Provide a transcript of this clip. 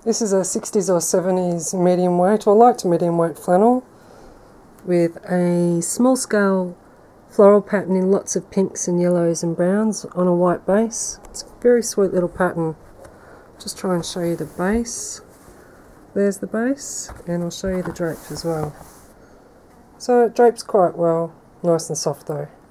This is a 60s or 70s medium weight or light to medium weight flannel with a small scale floral pattern in lots of pinks and yellows and browns on a white base. It's a very sweet little pattern. Just try and show you the base. There's the base, and I'll show you the drape as well. So it drapes quite well, nice and soft though.